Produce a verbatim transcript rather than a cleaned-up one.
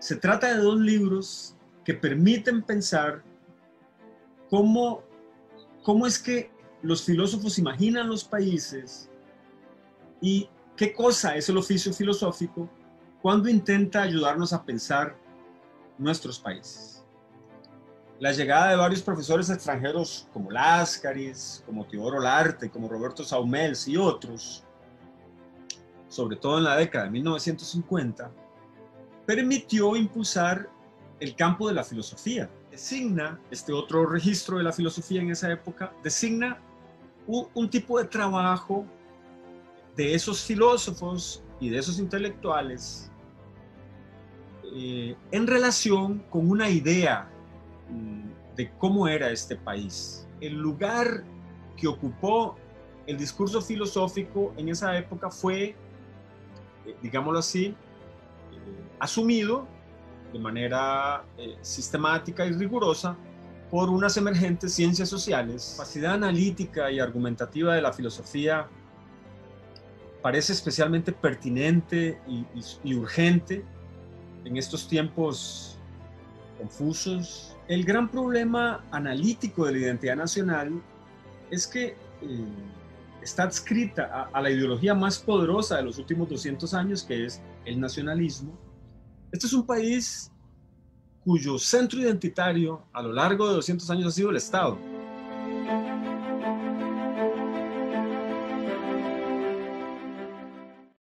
Se trata de dos libros que permiten pensar cómo, cómo es que los filósofos imaginan los países y qué cosa es el oficio filosófico cuando intenta ayudarnos a pensar nuestros países. La llegada de varios profesores extranjeros como Láscaris, como Teodoro Larte, como Roberto Saumels y otros, sobre todo en la década de mil novecientos cincuenta, permitió impulsar el campo de la filosofía. Designa, este otro registro de la filosofía en esa época, designa un, un tipo de trabajo de esos filósofos y de esos intelectuales eh, en relación con una idea de cómo era este país. El lugar que ocupó el discurso filosófico en esa época fue, eh, digámoslo así, eh, asumido de manera eh, sistemática y rigurosa por unas emergentes ciencias sociales. La capacidad analítica y argumentativa de la filosofía parece especialmente pertinente y, y, y urgente en estos tiempos confusos. El gran problema analítico de la identidad nacional es que eh, está adscrita a, a la ideología más poderosa de los últimos doscientos años, que es el nacionalismo. Este es un país cuyo centro identitario a lo largo de doscientos años ha sido el Estado.